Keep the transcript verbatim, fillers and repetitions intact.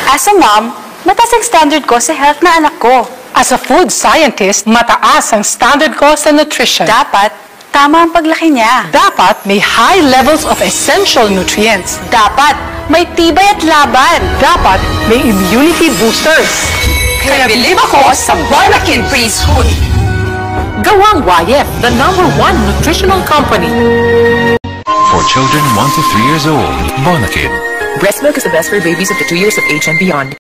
As a mom, mataas ang standard ko sa health na anak ko. As a food scientist, mataas ang standard ko sa nutrition. Dapat, tama ang paglaki niya. Dapat may high levels of essential nutrients. Dapat, may tibay at laban. Dapat may immunity boosters. Kaya bilib ako sa Bonakid Preschool. Gawang Y F, the number one nutritional company. For children one to three years old, Bonakid. Breast milk is the best for babies up to two years of age and beyond.